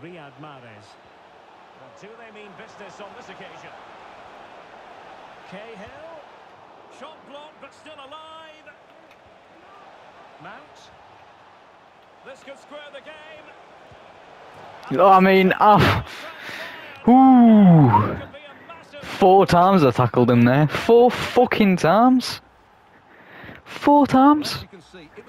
Riyad Mahrez. Well, do they mean business on this occasion? Cahill. Shot blocked, but still alive. Mount. This could square the game. I mean, ooh. 4 times I tackled him there. 4 fucking times. 4 times.